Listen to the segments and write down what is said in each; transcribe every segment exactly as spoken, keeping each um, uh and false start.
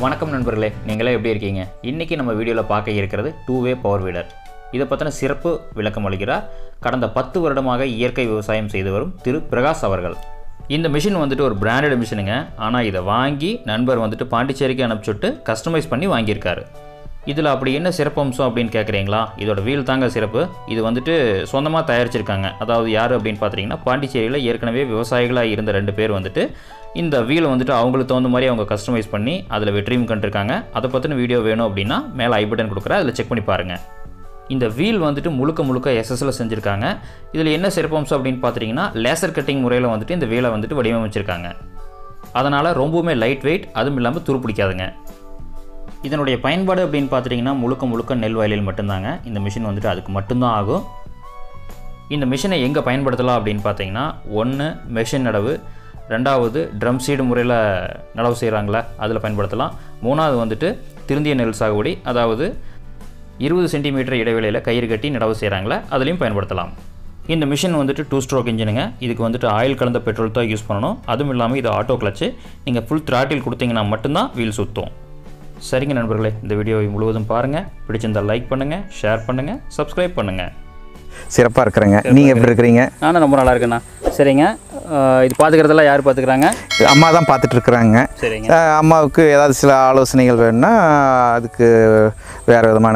வணக்கம் நண்பர்களே, நீங்களே எப்படி இருக்கீங்க? இன்றைக்கி நம்ம வீடியோவில் பார்க்க இருக்கிறது டூ வே பவர் வீடர். இதை பற்றின சிறப்பு விளக்கம் அளிக்கிறார் கடந்த பத்து வருடமாக இயற்கை விவசாயம் செய்து வரும் திரு பிரகாஷ் அவர்கள். இந்த மிஷின் வந்துட்டு ஒரு பிராண்டட் மிஷினுங்க. ஆனால் இதை வாங்கி நண்பர் வந்துட்டு பாண்டிச்சேரிக்கு அனுப்பிச்சுட்டு கஸ்டமைஸ் பண்ணி வாங்கியிருக்காரு. இதில் அப்படி என்ன சிறப்பம்சம் அப்படின்னு கேட்குறீங்களா? இதோட வீல் தாங்க சிறப்பு. இது வந்துட்டு சொந்தமாக தயாரிச்சிருக்காங்க. அதாவது யார் அப்படின்னு பார்த்தீங்கன்னா, பாண்டிச்சேரியில் ஏற்கனவே விவசாயிகளாக இருந்த ரெண்டு பேர் வந்துட்டு இந்த வீலை வந்துட்டு அவங்களுக்கு தகுந்த மாதிரி அவங்க கஸ்டமைஸ் பண்ணி அதில் வெற்றியும் கண்டிருக்காங்க. அதை பற்றின வீடியோ வேணும் அப்படின்னா மேலே ஐ பட்டன் கொடுக்குறேன், அதில் செக் பண்ணி பாருங்கள். இந்த வீல் வந்துட்டு முழுக்க முழுக்க எஸ்எஸ்ல செஞ்சுருக்காங்க. இதில் என்ன சிறப்பம்சம் அப்படின்னு பார்த்தீங்கன்னா, லேசர் கட்டிங் முறையில் வந்துட்டு இந்த வீலை வந்துட்டு வடிவமைச்சிருக்காங்க. அதனால் ரொம்பவுமே லைட் வெயிட், அதுவும் இல்லாமல் துருப்பிடிக்காதுங்க. இதனுடைய பயன்பாடு அப்படின்னு பார்த்துட்டிங்கன்னா, முழுக்க முழுக்க நெல் வயலில் மட்டும்தாங்க. இந்த மிஷின் வந்துட்டு அதுக்கு மட்டும்தான் ஆகும். இந்த மிஷினை எங்கே பயன்படுத்தலாம் அப்படின்னு பார்த்தீங்கன்னா, ஒன்று மெஷின் நடவு, ரெண்டாவது ட்ரம் சீடு முறையில் நடவு செய்கிறாங்களே அதில் பயன்படுத்தலாம். மூணாவது வந்துட்டு திருந்திய நெல் சாகுபடி, அதாவது இருபது சென்டிமீட்டர் இடைவெளியில் கயிறு கட்டி நடவு செய்கிறாங்களே அதுலேயும் பயன்படுத்தலாம். இந்த மிஷின் வந்துட்டு டூ ஸ்ட்ரோக் இன்ஜினுங்க. இதுக்கு வந்துட்டு ஆயில் கலந்த பெட்ரோல் தான் யூஸ் பண்ணணும். அதுவும் இல்லாமல் இது ஆட்டோ கிளச்சு. நீங்கள் ஃபுல் த்ராட்டில் கொடுத்தீங்கன்னா மட்டும்தான் வீல் சுற்றும். சரிங்க நண்பர்களே, இந்த வீடியோவை முழுவதும் பாருங்கள். பிடிச்சிருந்தால் லைக் பண்ணுங்கள், ஷேர் பண்ணுங்கள், சப்ஸ்கிரைப் பண்ணுங்கள். சிறப்பாக இருக்கிறேங்க. நீங்கள் எப்படி இருக்கிறீங்க? நானும் ரொம்ப நல்லா இருக்கேண்ணா. சரிங்க, இது பார்த்துக்கிறதெல்லாம் யார் பார்த்துக்கிறாங்க? அம்மா தான் பார்த்துட்டு இருக்கிறாங்க. சரிங்க. அம்மாவுக்கு ஏதாவது சில ஆலோசனைகள் வேணும்னா அதுக்கு வேறு விதமான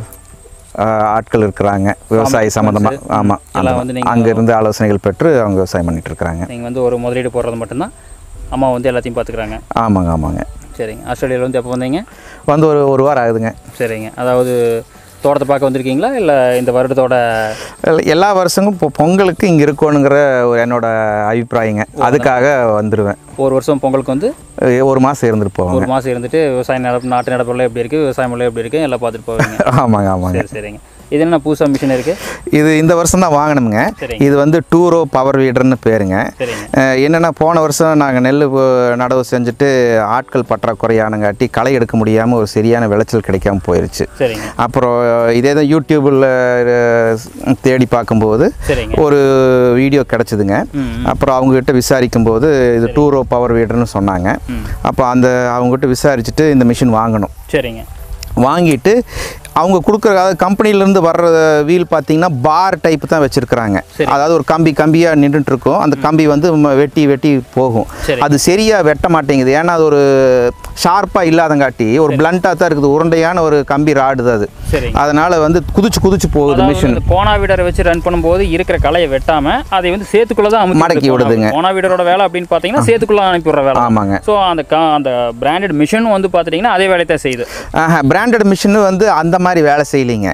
ஆட்கள் இருக்கிறாங்க விவசாய சம்மந்தமாக. ஆமாம், அங்கேருந்து ஆலோசனைகள் பெற்று அவங்க விவசாயம் பண்ணிட்டு இருக்கிறாங்க. நீங்கள் வந்து ஒரு முதலீடு போடுறது மட்டும்தான், அம்மா வந்து எல்லாத்தையும் பார்த்துக்கிறாங்க. ஆமாங்க ஆமாங்க. சரிங்க. ஆஸ்திரேலியாவில் வந்து எப்போ வந்தீங்க? வந்து ஒரு ஒரு வாரம் ஆகுதுங்க. சரிங்க. அதாவது தோட்டத்தை பார்க்க வந்திருக்கீங்களா இல்லை இந்த வருடத்தோட? எல்லா வருஷமும் இப்போ பொங்கலுக்கு இங்கே இருக்கணுங்கிற ஒரு என்னோட அபிப்பிராயங்க. அதுக்காக வந்துடுவேன். ஒரு வருஷம் பொங்கலுக்கு வந்து ஒரு மாதம் இருந்துட்டு போவோம். ஒரு மாதம் இருந்துட்டு விவசாய நடப்பு நாட்டு நடப்புலாம் எப்படி இருக்குது, விவசாயம் எல்லாம் எப்படி இருக்குது எல்லாம் பார்த்துட்டு போவீங்க. ஆமாங்க ஆமாங்க. சரி சரிங்க. இது என்ன புதுசாக மிஷின் இருக்குது? இது இந்த வருஷம் தான் வாங்கினோமுங்க. இது வந்து டூரோ பவர் வீடர்னு பேருங்க. என்னென்னா, போன வருஷம் நாங்கள் நெல் நடவு செஞ்சுட்டு ஆட்கள் பற்றாக்குறையானங்காட்டி களை எடுக்க முடியாமல் ஒரு சரியான விளைச்சல் கிடைக்காம போயிடுச்சு. அப்புறம் இதே தான் யூடியூப்பில் தேடி பார்க்கும்போது ஒரு வீடியோ கிடச்சிதுங்க. அப்புறம் அவங்ககிட்ட விசாரிக்கும் போது இது டூரோ பவர் வீடர்னு சொன்னாங்க. அப்போ அந்த அவங்ககிட்ட விசாரிச்சுட்டு இந்த மிஷின் வாங்கணும். சரிங்க. வாங்கிட்டு அவங்க கொடுக்குற, அதாவது கம்பெனிலேருந்து வர்ற வீல் பார்த்தீங்கன்னா பார் டைப் தான் வச்சுருக்குறாங்க. அதாவது ஒரு கம்பி கம்பியாக நின்றுட்டு இருக்கும். அந்த கம்பி வந்து வெட்டி வெட்டி போகும். அது சரியாக வெட்ட மாட்டேங்குது. ஏன்னா அது ஒரு ஷார்ப்பாக இல்லாதங்காட்டி ஒரு பிளண்ட்டாக தான் இருக்குது. உருண்டையான ஒரு கம்பி ராடு அது. அதனால் வந்து குதிச்சு குதிச்சு போகுது மிஷின். கோனா வீடரை வச்சு ரன் பண்ணும்போது இருக்கிற கலையை வெட்டாமல் அதை வந்து சேத்துக்குள்ளே தான் மடக்கி விடுதுங்க. கோனா வீடரோட வேலை அப்படின்னு பார்த்தீங்கன்னா சேத்துக்குள்ளே அனுப்பிடுற வேலை. ஆமாங்க. ஸோ அந்த அந்த பிராண்டட் மிஷின் வந்து பார்த்துட்டிங்கன்னா அதே வேலையை தான் செய்யுது. பிராண்டட் மிஷின் வந்து அந்த மாதிரி வேலை செய்யலைங்க.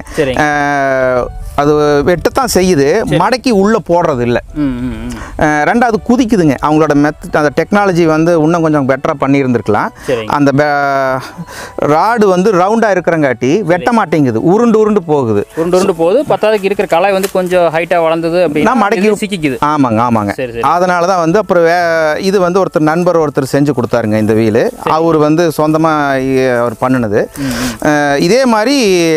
அது வெட்டத்தான் செய்யுது, மடக்கி உள்ளே போடுறது இல்லை. ரெண்டாவது குதிக்குதுங்க. அவங்களோட மெத்தட், அந்த டெக்னாலஜி வந்து இன்னும் கொஞ்சம் பெட்டராக பண்ணியிருந்துருக்கலாம். அந்த ராடு வந்து ரவுண்டாக இருக்கிறங்காட்டி வெட்ட மாட்டேங்குது, உருண்டு உருண்டு போகுது. உருண்டு உருண்டு போகுது. பத்தாவதுக்கு இருக்கிற கலை வந்து கொஞ்சம் ஹைட்டாக வளர்ந்தது அப்படின்னா மடக்கி சிக்கிக்குது. ஆமாங்க ஆமாங்க. அதனால தான் வந்து அப்புறம் வே இது வந்து ஒருத்தர் நண்பர் ஒருத்தர் செஞ்சு கொடுத்தாருங்க இந்த வீலு. அவர் வந்து சொந்தமாக அவர் பண்ணினது. இதே மாதிரி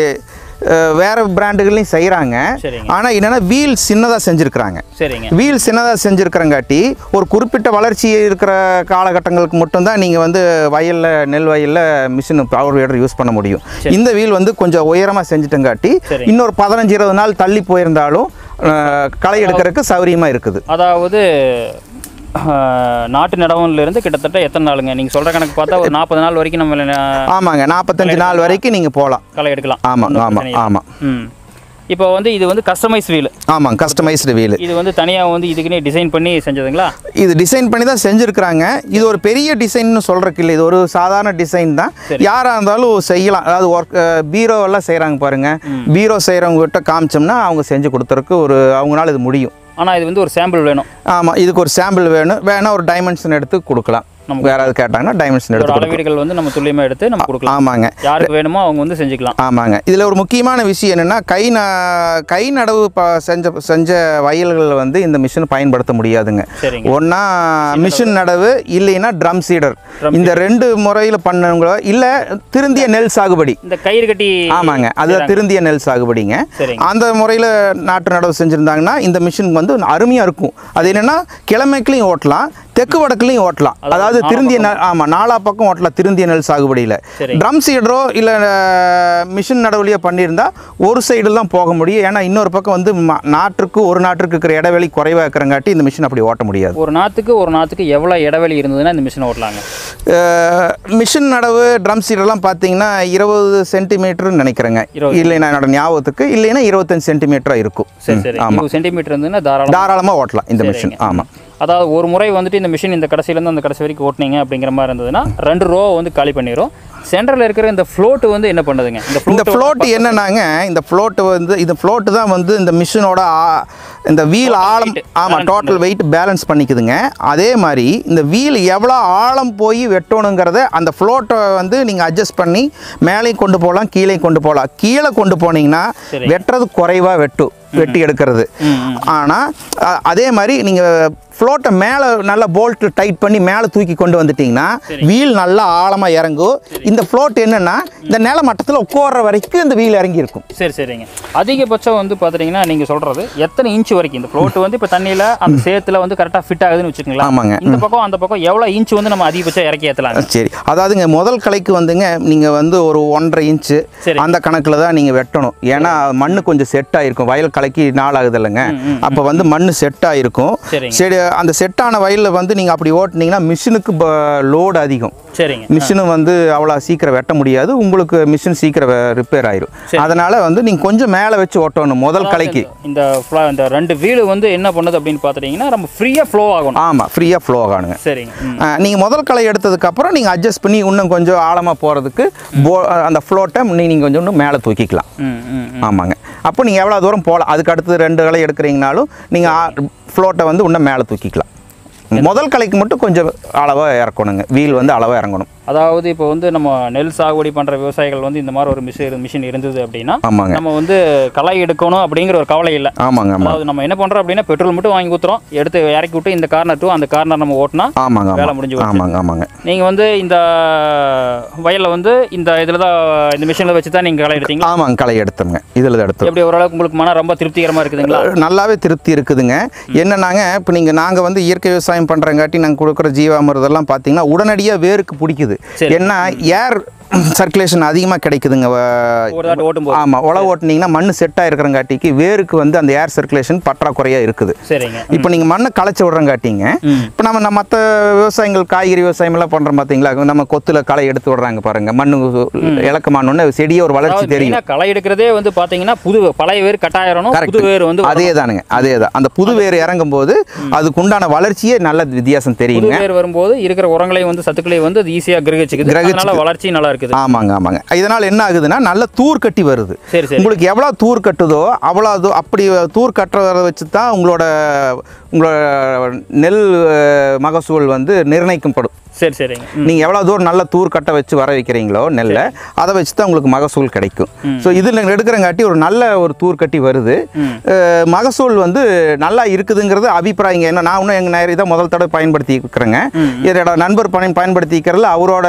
வேற பிராண்டுகளையும் செய்கிறாங்க. ஆனால் என்னென்னா வீல் சின்னதாக செஞ்சுருக்கிறாங்க. வீல் சின்னதாக செஞ்சுருக்கிறங்காட்டி ஒரு குறிப்பிட்ட வளர்ச்சி இருக்கிற காலகட்டங்களுக்கு மட்டும்தான் நீங்கள் வந்து வயலில் நெல் வயலில் மிஷின் பவர் வீடர் யூஸ் பண்ண முடியும். இந்த வீல் வந்து கொஞ்சம் உயரமாக செஞ்சுட்டங்காட்டி இன்னொரு பதினஞ்சு இருபது நாள் தள்ளி போயிருந்தாலும் களை எடுக்கிறதுக்கு சௌகரியமாக இருக்குது. அதாவது நாட்டு நடவுல இருந்து கிட்டத்தட்ட எத்தனை நாளுங்க நீங்கள் சொல்கிற கணக்கு பார்த்தா ஒரு நாற்பது நாள் வரைக்கும் நம்ம? ஆமாங்க, நாற்பத்தஞ்சு நாள் வரைக்கும் நீங்கள் போகலாம், களை எடுக்கலாம். ஆமாம் ஆமாம் ஆமாம். ம். இப்போ வந்து இது வந்து கஸ்டமைஸ் வீல். ஆமாம், கஸ்டமைஸ்டு வீல். இது வந்து தனியாக வந்து இதுக்குன்னே டிசைன் பண்ணி செஞ்சதுங்களா? இது டிசைன் பண்ணி தான் செஞ்சுருக்கிறாங்க. இது ஒரு பெரிய டிசைன்னு சொல்கிறக்கு இல்லை, இது ஒரு சாதாரண டிசைன் தான். யாராக இருந்தாலும் செய்யலாம். அதாவது ஒர்க் பீரோவெல்லாம் செய்கிறாங்க பாருங்கள். பீரோ செய்கிறவங்ககிட்ட காமிச்சோம்னா அவங்க செஞ்சு கொடுத்துறக்கு ஒரு அவங்களால இது முடியும். ஆனால் இது வந்து ஒரு சாம்பிள் வேணும். ஆமாம், இதுக்கு ஒரு சாம்பிள் வேணும். வேணால் ஒரு டைமென்ஷன் எடுத்து கொடுக்கலாம். நம்ம வேற யாராவது கேட்டாங்கன்னா டைமென்ஷன் எடுத்து அளவீடுகள் வந்து நம்ம துல்லியமாக எடுத்து நம்ம கொடுக்கலாம். ஆமாங்க, யாருக்கு வேணுமோ அவங்க வந்து செஞ்சுக்கலாம். ஆமாங்க. இதில் ஒரு முக்கியமான விஷயம் என்னென்னா, கை ந கை நடவு செஞ்ச செஞ்ச வயல்களில் வந்து இந்த மிஷின் பயன்படுத்த முடியாதுங்க. ஒன்றா மிஷின் நடவு, இல்லைன்னா ட்ரம் சீடர். இந்த ரெண்டு முறையில் பண்ணவங்களோ இல்லை திருந்திய நெல் சாகுபடி, இந்த கயிறு கட்டி. ஆமாங்க, அதுதான் திருந்திய நெல் சாகுபடிங்க. அந்த முறையில் நாட்டு நடவு செஞ்சுருந்தாங்கன்னா இந்த மிஷின் வந்து அருமையாக இருக்கும். அது என்னென்னா கிழமைக்குலையும் ஓட்டலாம், தெற்கு வடக்குலையும் ஓட்டலாம். அதாவது திருந்திய நெல், ஆமாம், நாலா பக்கம் ஓட்டலாம் திருந்திய நெல் சாகுபடியில். ட்ரம் சீடரோ இல்லை மிஷின் நடவடிக்கையோ பண்ணியிருந்தா ஒரு சைடு தான் போக முடியும். ஏன்னா இன்னொரு பக்கம் வந்து நாற்றுக்கு ஒரு நாற்றுக்கு இருக்கிற இடைவெளி குறைவாக இருக்கிறங்காட்டி இந்த மிஷின் அப்படி ஓட்ட முடியாது. ஒரு நாற்றுக்கு ஒரு நாற்றுக்கு எவ்வளோ இடைவெளி இருந்ததுன்னா இந்த மிஷின் ஓட்டலாங்க? மிஷின் நடவு ட்ரம் சீடெல்லாம் பார்த்தீங்கன்னா இருபது சென்டிமீட்டர்னு நினைக்கிறேங்க, இல்லைன்னா என்னோட ஞாபகத்துக்கு, இல்லைன்னா இருபத்தஞ்சு சென்டிமீட்டராக இருக்கும். சரி சரி, இருபது சென்டிமீட்டர் இருந்ததுன்னா தாராளம் தாராளமாக ஓட்டலாம் இந்த மிஷின். ஆமாம், அதாவது ஒரு முறை வந்துட்டு இந்த மிஷின் இந்த கடைசியிலேருந்து அந்த கடைசி வரைக்கும் ஓட்டினீங்க அப்படிங்கிற மாதிரி இருந்ததுன்னா ரெண்டு ரோ வந்து காலி பண்ணிடும். சென்டரில் இருக்கிற இந்த ஃப்ளோட்டு வந்து என்ன பண்ணுதுங்க? இந்த ஃப்ளோட்டு என்னன்னாங்க, இந்த ஃப்ளோட்டு வந்து இந்த ஃப்ளோட்டு தான் வந்து இந்த மிஷினோட இந்த வீல் ஆழம், ஆமாம், டோட்டல் வெயிட் பேலன்ஸ் பண்ணிக்குதுங்க. அதே மாதிரி இந்த வீல் எவ்வளோ ஆழம் போய் வெட்டணுங்கிறத அந்த ஃப்ளோட்டை வந்து நீங்கள் அட்ஜஸ்ட் பண்ணி மேலேயும் கொண்டு போகலாம், கீழே கொண்டு போகலாம். கீழே கொண்டு போனீங்கன்னா வெட்டுறது குறைவாக வெட்டு வெட்டி எடுக்கிறது. ஆனால் அதே மாதிரி நீங்கள் ஃப்ளோட்டை மேலே நல்லா போல்ட்டு டைட் பண்ணி மேலே தூக்கி கொண்டு வந்துட்டிங்கன்னா வீல் நல்லா ஆழமாக இறங்கும். இந்த ஃப்ளோட் என்னென்னா இந்த நில மட்டத்தில் உட்கார்ற வரைக்கும் இந்த வீல் இறங்கி இருக்கும். சரி சரிங்க. அதிகபட்சம் வந்து பார்த்துட்டிங்கன்னா நீங்கள் சொல்கிறது எத்தனை இன்ச் வரைக்கும் இந்த ஃப்ளோட் வந்து இப்போ தண்ணியில் அந்த சேத்துல வந்து கரெக்டாக ஃபிட் ஆகுதுன்னு வச்சுக்கோங்களா? ஆமாங்க. இந்த பக்கம் அந்த பக்கம் எவ்வளோ இன்ச் வந்து நம்ம அதிகபட்சம் இறக்கி ஏற்றலாம்? சரி, அதாவதுங்க முதல் கலைக்கு வந்துங்க நீங்கள் வந்து ஒரு ஒன்றரை இன்ச்சு அந்த கணக்கில் தான் நீங்கள் வெட்டணும். ஏன்னா மண் கொஞ்சம் செட் ஆகிருக்கும். வயல் கலைக்கு நாள் ஆகுது இல்லைங்க, அப்போ வந்து மண் செட் ஆகிருக்கும். சரி, அந்த செட்டான வயலில் வந்து நீங்கள் அப்படி ஓட்டினீங்கன்னா மிஷினுக்கு லோடு அதிகம். சரிங்க. மிஷினும் வந்து அவ்வளோ சீக்கிரம் வெட்ட முடியாது, உங்களுக்கு மிஷின் சீக்கிரம் ரிப்பேர் ஆயிரும். அதனால வந்து நீங்கள் கொஞ்சம் மேலே வச்சு ஓட்டணும் முதல் கலைக்கு. இந்த இந்த ரெண்டு வீலு வந்து என்ன பண்ணுது அப்படின்னு பார்த்துட்டிங்கன்னா நம்ம ஃப்ரீயாக ஃப்ளோ ஆகணும். ஆமாம், ஃப்ரீயாக ஃப்ளோ ஆகணுங்க. சரிங்க. நீங்கள் முதல் களை எடுத்ததுக்கப்புறம் நீங்கள் அட்ஜஸ்ட் பண்ணி இன்னும் கொஞ்சம் ஆழமாக போகிறதுக்கு போ அந்த ஃப்ளோட்டை நீங்கள் கொஞ்சம் இன்னும் மேலே தூக்கிக்கலாம். ஆமாங்க. அப்போ நீங்கள் எவ்வளோ தூரம் போகலாம். அதுக்கு அடுத்து ரெண்டு களை எடுக்கிறீங்கனாலும் நீங்கள் ஃப்ளோட்டை வந்து இன்னும் மேலே தூக்கிக்கலாம். முதல் கலைக்கு மட்டும் கொஞ்சம் அளவாக இறக்கணுங்க, வீல் வந்து அளவாக இறங்கணும். அதாவது இப்போ வந்து நம்ம நெல் சாகுபடி பண்ணுற விவசாயிகள் வந்து இந்த மாதிரி ஒரு மிஷின் மிஷின் இருந்தது அப்படின்னா ஆமாங்க, நம்ம வந்து களை எடுக்கணும் அப்படிங்கிற ஒரு கவலை இல்லை. ஆமாங்க. அதாவது நம்ம என்ன பண்ணுறோம் அப்படின்னா பெட்ரோல் மட்டும் வாங்கி ஊற்றுறோம், எடுத்து இறக்கி விட்டு இந்த கார்னர் டூ அந்த கார்னர் நம்ம ஓட்டினா ஆமாங்க வேலை முடிஞ்சு. ஆமாங்க ஆமாங்க. நீங்கள் வந்து இந்த வயலில் வந்து இந்த இதில் தான் இந்த மிஷினில் வச்சு தான் நீங்கள் களை எடுத்தீங்க? ஆமாங்க, களை எடுத்தோங்க, இதில் தான் எடுத்தோம். எப்படி ஓரளவுக்கு உங்களுக்கு மன ரொம்ப திருப்திகரமாக இருக்குதுங்களா? நல்லாவே திருப்தி இருக்குதுங்க. என்னன்னாங்க, இப்போ நீங்கள் நாங்கள் வந்து இயற்கை விவசாயம் பண்ணுறங்காட்டி நாங்கள் கொடுக்குற ஜீவாமிர்தெல்லாம் பார்த்தீங்கன்னா உடனடியாக வேருக்கு பிடிக்குது. ஏன்னா ஏர் சர்க்குலேஷன் அதிகமாக கிடைக்குதுங்க. ஆமாம், உழவு ஓட்டினீங்கன்னா மண் செட் ஆகிருக்கிறங்காட்டிக்கு வேருக்கு வந்து அந்த ஏர் சர்க்குலேஷன் பற்றாக்குறையாக இருக்குது. சரிங்க. இப்போ நீங்கள் மண்ணை களைச்சி விட்றங்காட்டிங்க, இப்போ நம்ம நம்ம மற்ற விவசாயங்கள் காய்கறி விவசாயம்லாம் பண்ணுறோம் பார்த்தீங்களா, நம்ம கொத்தில் களை எடுத்து விடுறாங்க பாருங்கள், மண் இலக்கமானோன்னு செடியே ஒரு வளர்ச்சி தெரியும். களை எடுக்கிறதே வந்து பார்த்தீங்கன்னா புது பழைய வேர் கட்டாயிரணும், புது வேர் வந்து அதே தானுங்க, அதே தான். அந்த புது வேர் இறங்கும் போது அதுக்கு உண்டான வளர்ச்சியே நல்ல வித்தியாசம் தெரியும். வேர் வரும்போது இருக்கிற உரங்களையும் வந்து சத்துக்களையும் வந்து அது ஈஸியாக கிரகிச்சுக்குது, அதனால வளர்ச்சி நல்லா இருக்கு. ஆமாங்க ஆமாங்க. இதனால் என்ன ஆகுதுன்னா நல்ல தூர் கட்டி வருது. உங்களுக்கு எவ்வளோ தூர் கட்டுதோ அவ்வளோ அப்படி தூர் கட்டுறத வச்சு தான் உங்களோட உங்களோட நெல் மகசூல் வந்து நிர்ணயிக்கப்படும். சரி சரிங்க. நீங்கள் எவ்வளோ தூரம் நல்ல தூர் கட்டை வச்சு வர வைக்கிறீங்களோ நெல்லை, அதை வச்சு தான் உங்களுக்கு மகசூல் கிடைக்கும். ஸோ இதில் எடுக்கிறங்காட்டி ஒரு நல்ல ஒரு தூர் கட்டி வருது, மகசூல் வந்து நல்லா இருக்குதுங்கிறது அபிப்பிராயங்க. என்ன நான் இன்னும் எங்கள் நேரம் இதை முதல் தடவை பயன்படுத்தி இருக்கிறேங்க. என்னோட நண்பர் பயன் பயன்படுத்திக்கிறதுல அவரோட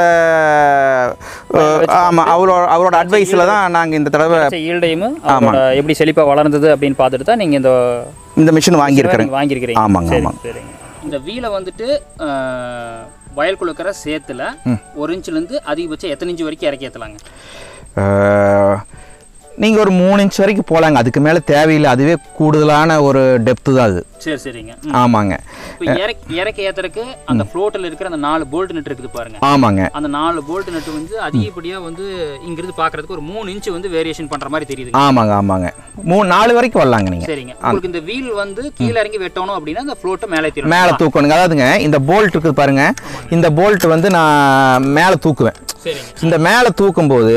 ஆமாம் அவரோட அவரோட அட்வைஸில் தான் நாங்கள் இந்த தடவை ஆமாம் எப்படி செழிப்பாக வளர்ந்தது அப்படின்னு பார்த்துட்டு தான் நீங்கள் இந்த இந்த மிஷின் வாங்கியிருக்கிறேன் வாங்கியிருக்கிறீங்க. ஆமாங்க ஆமாம். சரிங்க. இந்த வீலை வந்துட்டு வயல் குழுக்கிற சேத்துல ஒரு இன்ச்லேருந்து அதிகபட்சம் எத்தனை இன்ச்சு வரைக்கும் இறக்கி ஏற்றலாங்க? நீங்கள் ஒரு மூணு இன்ச் வரைக்கும் போகலாங்க, அதுக்கு மேலே தேவையில்லை. அதுவே கூடுதலான ஒரு டெப்த்து தான் அது. சரி சரிங்க. ஆமாங்க. இப்போ இறக்கி இறக்கி ஏற்றுறதுக்கு அந்த ஃப்ளோட்டில் இருக்கிற அந்த நாலு போல்ட் நட்டு இருக்குது பாருங்க. ஆமாங்க. அந்த நாலு போல்ட் நட்டு வந்து அதிகப்படியாக வந்து இங்கிருந்து பார்க்கறதுக்கு ஒரு மூணு இன்ச்சு வந்து வேரியேஷன் பண்ணுற மாதிரி தெரியுது. ஆமாங்க ஆமாங்க. மூணு நாலு வரைக்கும் வரலாங்க நீங்கள். சரிங்க. உங்களுக்கு இந்த வீல் வந்து கீழே இறங்கி வெட்டணும் அப்படின்னா அந்த ஃப்ளோட்டை மேலே தூக்கணும். மேலே தூக்கணுங்க. அதாவதுங்க இந்த போல்ட் இருக்குது பாருங்க, இந்த போல்ட் வந்து நான் மேலே தூக்குவேன். சரிங்க. இந்த மேலே தூக்கும்போது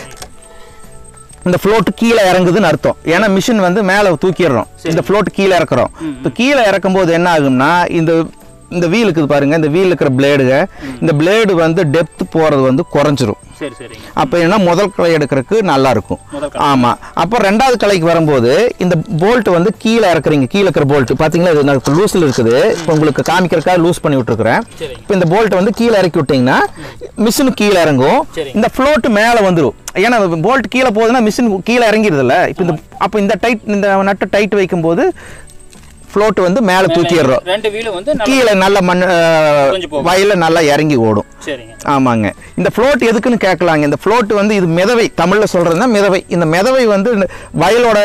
இந்த ஃப்ளோட் கீழே இறங்குதுன்னு அர்த்தம். ஏன்னா மிஷின் வந்து மேலே தூக்கிடுறோம், இந்த ஃப்ளோட் கீழே இறக்குறோம். இப்போ கீழே இறக்கும் போது என்ன ஆகும்னா இந்த இந்த வீல் இருக்குது பாருங்க, இந்த வீல் இருக்கிற பிளேடுங்க, இந்த பிளேடு வந்து டெப்த் போகிறது வந்து குறைஞ்சிரும். சரி சரிங்க. அப்போ என்ன முதல் களை எடுக்கிறதுக்கு நல்லா இருக்கும். ஆமாம். அப்போ ரெண்டாவது கலைக்கு வரும்போது இந்த போல்ட் வந்து கீழே இறக்குறீங்க, கீழே இருக்கிற போல்ட் பார்த்தீங்களா இது லூஸில் இருக்குது. இப்போ உங்களுக்கு காமிக்கிறதுக்காக லூஸ் பண்ணி விட்டுருக்குறேன். இப்போ இந்த போல்ட் வந்து கீழே இறக்கி விட்டிங்கன்னா மிஷின் கீழே இறங்கும், இந்த ஃப்ளோட்டு மேலே வந்துடும். ஏன்னா போல்ட் கீழே போகுதுன்னா மிஷின் கீழே இறங்கிடுதுல்ல. இப்போ இந்த அப்போ இந்த டைட் இந்த நட்டை டைட் வைக்கும்போது ஃப்ளோட் வந்து மேலே தூக்கிடுறோம். ரெண்டு வீலும் வந்து கீழே நல்ல மண் வயலில் நல்லா இறங்கி ஓடும். சரிங்க. ஆமாங்க. இந்த ஃப்ளோட் எதுக்குன்னு கேட்கலாங்க. இந்த ஃப்ளோட் வந்து இது மிதவை, தமிழில் சொல்கிறதுனா மிதவை. இந்த மிதவை வந்து வயலோட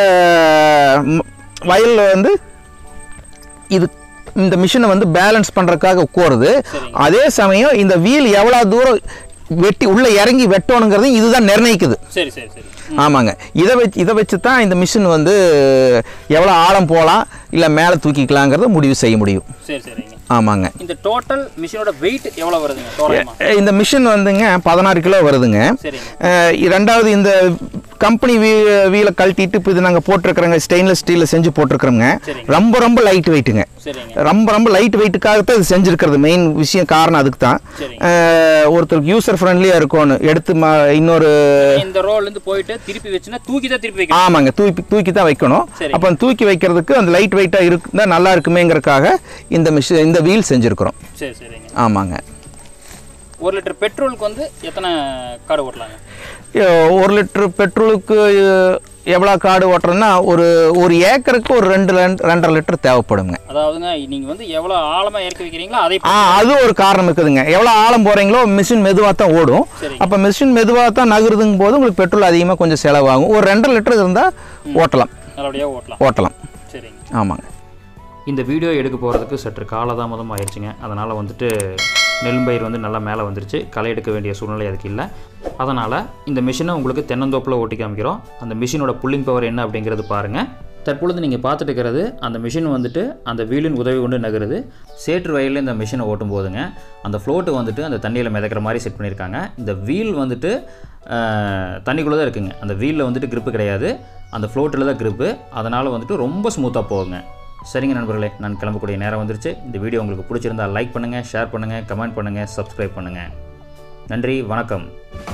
வயலில் வந்து இது இந்த மிஷினை வந்து பேலன்ஸ் பண்ணுறதுக்காக உட்காருது. அதே சமயம் இந்த வீல் எவ்வளோ தூரம் வெட்டி உள்ளே இறங்கி வெட்டணுங்கிறது இதுதான் நிர்ணயிக்குது. சரி சரி சரி. ஆமாங்க. இதை வச்சு இதை வச்சு தான் இந்த மிஷின் வந்து எவ்வளோ ஆழம் போகலாம் இல்லை மேலே தூக்கிக்கலாங்கிறத முடிவு செய்ய முடியும். சரி சரிங்க. ஆமாங்க. இந்த டோட்டல் மிஷினோட வெயிட் எவ்வளோ வருதுங்க தோராயமா? இந்த மிஷின் வந்துங்க பதினாறு கிலோ வருதுங்க. சரிங்க. ரெண்டாவது இந்த கம்பெனி வீ வீலை கழட்டிட்டு இப்போ இது நாங்கள் போட்டிருக்கிறோங்க, ஸ்டெயின்லெஸ் ஸ்டீலில் செஞ்சு போட்டிருக்கிறோங்க. ரொம்ப ரொம்ப லைட் வெயிட்டுங்க. ரொம்ப ரொம்ப லைட் வெயிட்டுக்காகத்தான் இது செஞ்சுருக்கிறது. மெயின் விஷயம் காரணம் அதுக்கு தான். ஒருத்தருக்கு யூசர் ஃப்ரெண்ட்லியாக இருக்கும்னு எடுத்து இன்னொரு இந்த ரோல்லேருந்து போயிட்டு திருப்பி வச்சுன்னா தூக்கி தான் திருப்பி வைக்கணும். ஆமாங்க, தூக்கி தூக்கி தான் வைக்கணும். அப்போ தூக்கி வைக்கிறதுக்கு அந்த லைட் வெயிட்டாக இருக்குதா நல்லா இருக்குமேங்கிறதுக்காக இந்த மிஷின் இந்த வீல் செஞ்சுருக்கிறோம். சரி சரிங்க. ஆமாங்க. ஒரு லிட்டர் பெட்ரோலுக்கு வந்து எத்தனை காடு ஓட்டலாங்க? ஒரு லிட்டர் பெட்ரோலுக்கு எவ்வளோ காடு ஓட்டுறோன்னா ஒரு ஒரு ஏக்கருக்கு ஒரு ரெண்டு ரெண்டரை லிட்டர் தேவைப்படுங்க. அதாவதுங்க நீங்கள் வந்து எவ்வளோ ஆழமாக இறக்கி வைக்கிறீங்களோ அதே ஆ அது ஒரு காரணம் இருக்குதுங்க. எவ்வளோ ஆழம் போகிறீங்களோ மிஷின் மெதுவாக தான் ஓடும். அப்போ மிஷின் மெதுவாக தான் நகருதுங்க போது உங்களுக்கு பெட்ரோல் அதிகமாக கொஞ்சம் செலவாகும். ஒரு ரெண்டரை லிட்டர் இருந்தால் ஓட்டலாம், நல்லபடியாக ஓட்டலாம் ஓட்டலாம். சரிங்க. ஆமாங்க. இந்த வீடியோ எடுக்க போகிறதுக்கு சற்று காலதாமதம் ஆயிடுச்சுங்க. அதனால் வந்துட்டு நெல்லும்பயிர் வந்து நல்லா மேலே வந்துருச்சு. களை எடுக்க வேண்டிய சூழ்நிலை அதுக்கு இல்லை. அதனால் இந்த மிஷினை உங்களுக்கு தென்னந்தோப்பில் ஓட்டி காமிக்கிறோம். அந்த மிஷினோட புல்லிங் பவர் என்ன அப்படிங்கிறது பாருங்கள். தற்பொழுது நீங்கள் பார்த்துட்டு இருக்கிறது அந்த மிஷின் வந்துட்டு அந்த வீலின் உதவி கொண்டு நகருது. சேற்று வயலில் இந்த மிஷினை ஓட்டும் போதுங்க அந்த ஃப்ளோட்டு வந்துட்டு அந்த தண்ணியில் மிதக்கிற மாதிரி செட் பண்ணியிருக்காங்க. இந்த வீல் வந்துட்டு தண்ணிக்குள்ளே தான் இருக்குங்க. அந்த வீலில் வந்துட்டு கிரிப்பு கிடையாது, அந்த ஃப்ளோட்டில் தான் கிரிப்பு. அதனால் வந்துட்டு ரொம்ப ஸ்மூத்தாக போகுங்க. சரிங்க நண்பர்களே, நான் கிளம்பக்கூடிய நேரம் வந்துருச்சு. இந்த வீடியோ உங்களுக்கு பிடிச்சிருந்தால் லைக் பண்ணுங்கள், ஷேர் பண்ணுங்கள், கமெண்ட் பண்ணுங்கள், சப்ஸ்கிரைப் பண்ணுங்கள். நன்றி, வணக்கம்.